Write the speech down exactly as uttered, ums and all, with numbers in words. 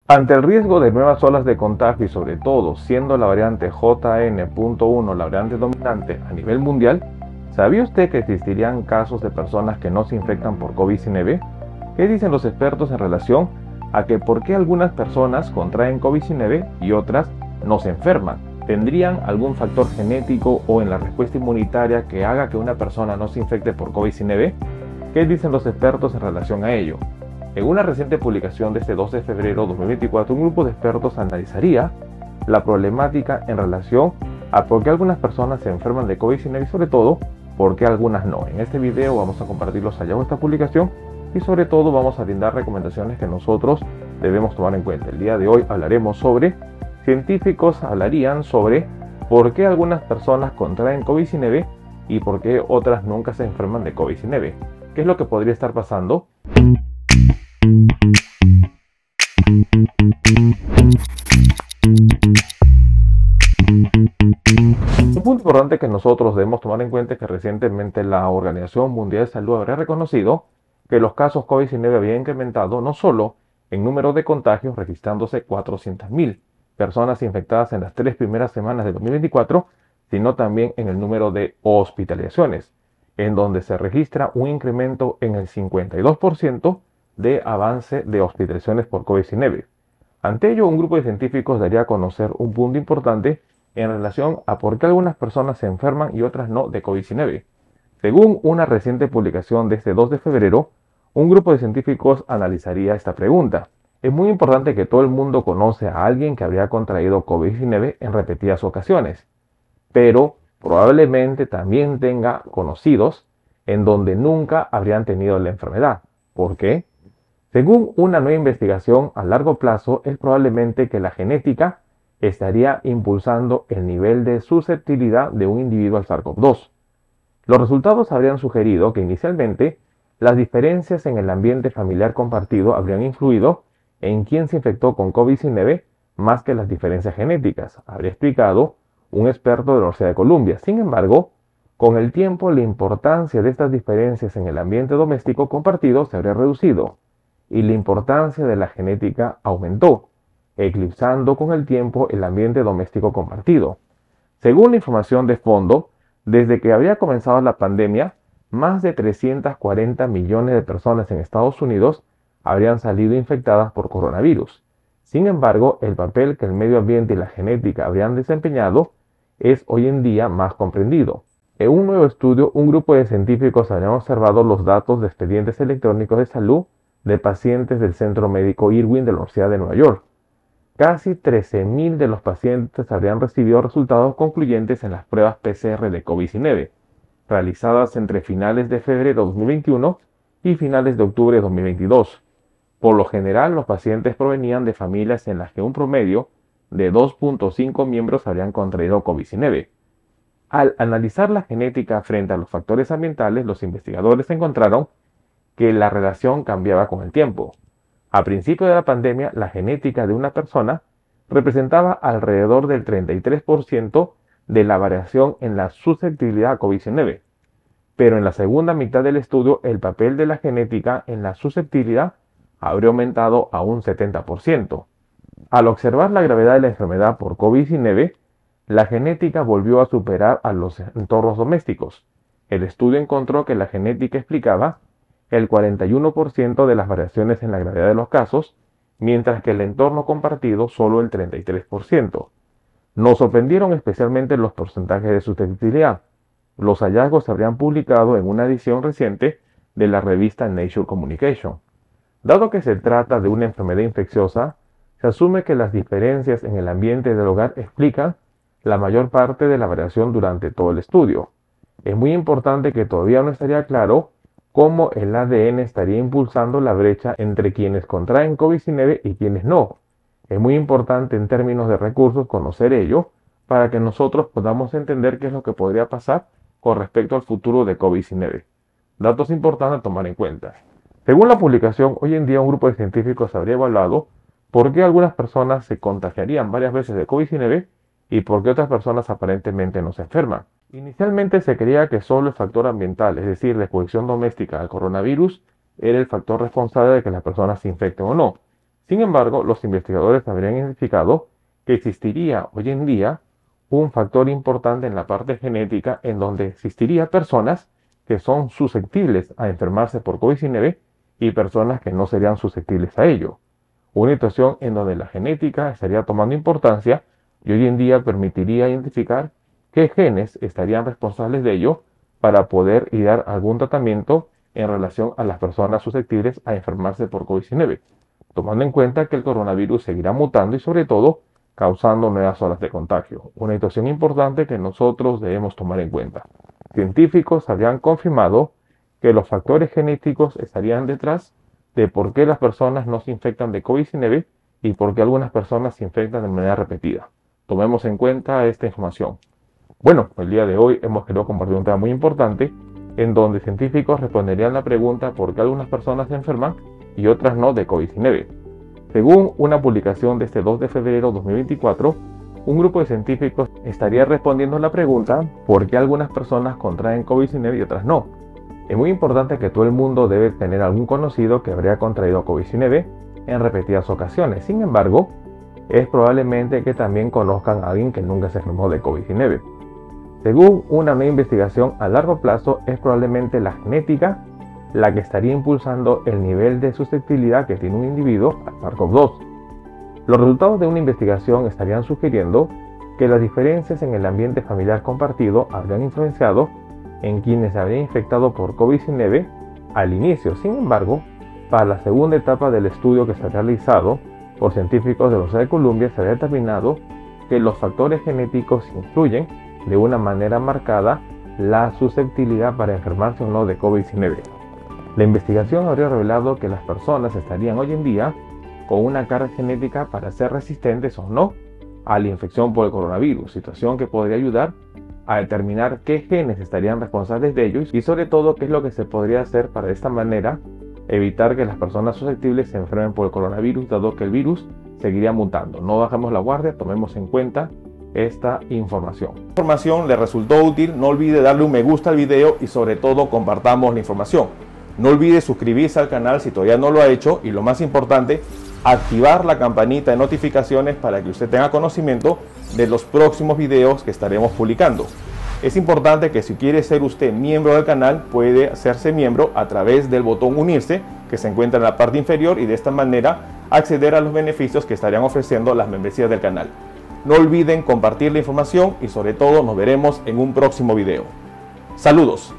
Ante el riesgo de nuevas olas de contagio y sobre todo siendo la variante J N punto uno la variante dominante a nivel mundial, ¿sabía usted que existirían casos de personas que no se infectan por COVID diecinueve? ¿Qué dicen los expertos en relación a que por qué algunas personas contraen COVID diecinueve y otras no se enferman? ¿Tendrían algún factor genético o en la respuesta inmunitaria que haga que una persona no se infecte por COVID diecinueve? ¿Qué dicen los expertos en relación a ello? En una reciente publicación de este dos de febrero de dos mil veinticuatro, un grupo de expertos analizaría la problemática en relación a por qué algunas personas se enferman de COVID diecinueve y sobre todo por qué algunas no. En este video vamos a compartir los hallazgos de esta publicación y sobre todo vamos a brindar recomendaciones que nosotros debemos tomar en cuenta. El día de hoy hablaremos sobre, científicos hablarían sobre por qué algunas personas contraen COVID diecinueve y por qué otras nunca se enferman de COVID diecinueve. ¿Qué es lo que podría estar pasando? Un punto importante que nosotros debemos tomar en cuenta es que recientemente la Organización Mundial de Salud habría reconocido que los casos COVID diecinueve habían incrementado no solo en número de contagios, registrándose cuatrocientas mil personas infectadas en las tres primeras semanas de dos mil veinticuatro, sino también en el número de hospitalizaciones, en donde se registra un incremento en el cincuenta y dos por ciento de avance de hospitalizaciones por COVID diecinueve. Ante ello, un grupo de científicos daría a conocer un punto importante en relación a por qué algunas personas se enferman y otras no de COVID diecinueve. Según una reciente publicación de este dos de febrero, un grupo de científicos analizaría esta pregunta. Es muy importante que todo el mundo conoce a alguien que habría contraído COVID diecinueve en repetidas ocasiones, pero probablemente también tenga conocidos en donde nunca habrían tenido la enfermedad. ¿Por qué? Según una nueva investigación a largo plazo, es probablemente que la genética estaría impulsando el nivel de susceptibilidad de un individuo al SARS CoV dos. Los resultados habrían sugerido que inicialmente las diferencias en el ambiente familiar compartido habrían influido en quién se infectó con COVID diecinueve más que las diferencias genéticas, habría explicado un experto de la Universidad de Columbia. Sin embargo, con el tiempo la importancia de estas diferencias en el ambiente doméstico compartido se habría reducido y la importancia de la genética aumentó, eclipsando con el tiempo el ambiente doméstico compartido. Según la información de fondo, desde que había comenzado la pandemia, más de trescientos cuarenta millones de personas en Estados Unidos habrían salido infectadas por coronavirus. Sin embargo, el papel que el medio ambiente y la genética habrían desempeñado es hoy en día más comprendido. En un nuevo estudio, un grupo de científicos habrían observado los datos de expedientes electrónicos de salud de pacientes del Centro Médico Irwin de la Universidad de Nueva York. Casi trece mil de los pacientes habrían recibido resultados concluyentes en las pruebas P C R de COVID diecinueve, realizadas entre finales de febrero de dos mil veintiuno y finales de octubre de dos mil veintidós. Por lo general, los pacientes provenían de familias en las que un promedio de dos punto cinco miembros habrían contraído COVID diecinueve. Al analizar la genética frente a los factores ambientales, los investigadores encontraron que la relación cambiaba con el tiempo. A principio de la pandemia, la genética de una persona representaba alrededor del treinta y tres por ciento de la variación en la susceptibilidad a COVID diecinueve. Pero en la segunda mitad del estudio, el papel de la genética en la susceptibilidad habría aumentado a un setenta por ciento. Al observar la gravedad de la enfermedad por COVID diecinueve, la genética volvió a superar a los entornos domésticos. El estudio encontró que la genética explicaba el cuarenta y uno por ciento de las variaciones en la gravedad de los casos, mientras que el entorno compartido solo el treinta y tres por ciento. Nos sorprendieron especialmente los porcentajes de susceptibilidad. Los hallazgos se habrían publicado en una edición reciente de la revista Nature Communication. Dado que se trata de una enfermedad infecciosa, se asume que las diferencias en el ambiente del hogar explican la mayor parte de la variación durante todo el estudio. Es muy importante que todavía no estaría claro cómo el A D N estaría impulsando la brecha entre quienes contraen COVID diecinueve y quienes no. Es muy importante en términos de recursos conocer ello para que nosotros podamos entender qué es lo que podría pasar con respecto al futuro de COVID diecinueve. Datos importantes a tomar en cuenta. Según la publicación, hoy en día un grupo de científicos habría evaluado por qué algunas personas se contagiarían varias veces de COVID diecinueve y por qué otras personas aparentemente no se enferman. Inicialmente se creía que solo el factor ambiental, es decir, la exposición doméstica al coronavirus, era el factor responsable de que las personas se infecten o no. Sin embargo, los investigadores habrían identificado que existiría hoy en día un factor importante en la parte genética en donde existiría personas que son susceptibles a enfermarse por COVID diecinueve y personas que no serían susceptibles a ello. Una situación en donde la genética estaría tomando importancia y hoy en día permitiría identificar qué genes estarían responsables de ello para poder dar algún tratamiento en relación a las personas susceptibles a enfermarse por COVID diecinueve, tomando en cuenta que el coronavirus seguirá mutando y sobre todo causando nuevas olas de contagio. Una situación importante que nosotros debemos tomar en cuenta. Científicos habían confirmado que los factores genéticos estarían detrás de por qué las personas no se infectan de COVID diecinueve y por qué algunas personas se infectan de manera repetida. Tomemos en cuenta esta información. Bueno, el día de hoy hemos querido compartir un tema muy importante en donde científicos responderían la pregunta por qué algunas personas se enferman y otras no de COVID diecinueve. Según una publicación de este dos de febrero de dos mil veinticuatro, un grupo de científicos estaría respondiendo la pregunta por qué algunas personas contraen COVID diecinueve y otras no. Es muy importante que todo el mundo debe tener algún conocido que habría contraído COVID diecinueve en repetidas ocasiones. Sin embargo, es probablemente que también conozcan a alguien que nunca se enfermó de COVID diecinueve. Según una nueva investigación a largo plazo, es probablemente la genética la que estaría impulsando el nivel de susceptibilidad que tiene un individuo al SARS-CoV dos. Los resultados de una investigación estarían sugiriendo que las diferencias en el ambiente familiar compartido habrían influenciado en quienes se habían infectado por COVID diecinueve al inicio. Sin embargo, para la segunda etapa del estudio que se ha realizado por científicos de la Universidad de Columbia, se ha determinado que los factores genéticos influyen de una manera marcada la susceptibilidad para enfermarse o no de COVID diecinueve. La investigación habría revelado que las personas estarían hoy en día con una carga genética para ser resistentes o no a la infección por el coronavirus, situación que podría ayudar a determinar qué genes estarían responsables de ellos y sobre todo qué es lo que se podría hacer para de esta manera evitar que las personas susceptibles se enfermen por el coronavirus, dado que el virus seguiría mutando. No bajemos la guardia, tomemos en cuenta esta información. Si la información le resultó útil, no olvide darle un me gusta al video y sobre todo compartamos la información. No olvide suscribirse al canal si todavía no lo ha hecho y lo más importante, activar la campanita de notificaciones para que usted tenga conocimiento de los próximos videos que estaremos publicando. Es importante que si quiere ser usted miembro del canal, puede hacerse miembro a través del botón unirse que se encuentra en la parte inferior y de esta manera acceder a los beneficios que estarían ofreciendo las membresías del canal. No olviden compartir la información y sobre todo nos veremos en un próximo video. Saludos.